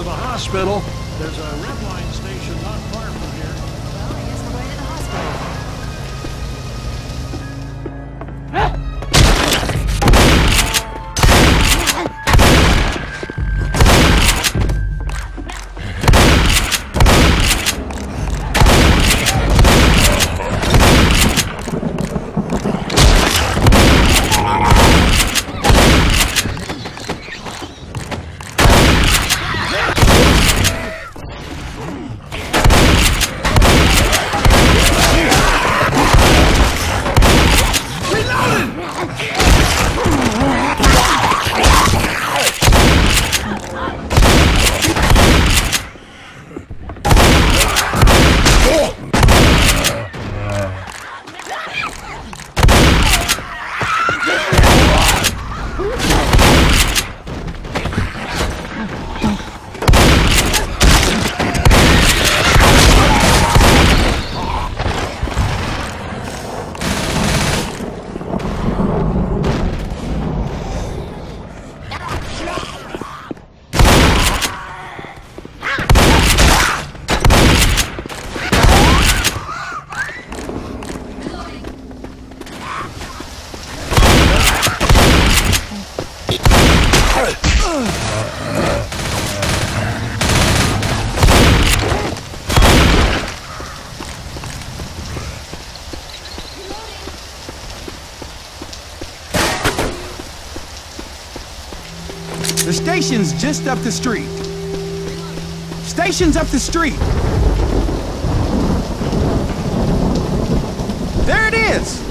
the hospital. There's a red line station not far from here. Well, I guess we're going to the hospital. The station's just up the street. Station's up the street. There it is!